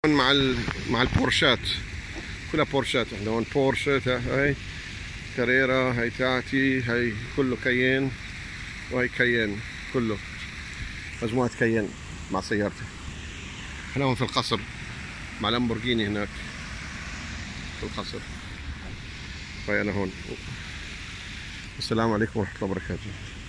مع البورشات، كلها بورشات. احنا هون بورشه، هاي كاريرا، هاي تاعتي، هاي كله كيين، وهي كيين، كله مجموعة كيين مع سيارتي. احنا هون في القصر مع لامبورجيني هناك في القصر. فأنا هون. السلام عليكم ورحمة الله وبركاته.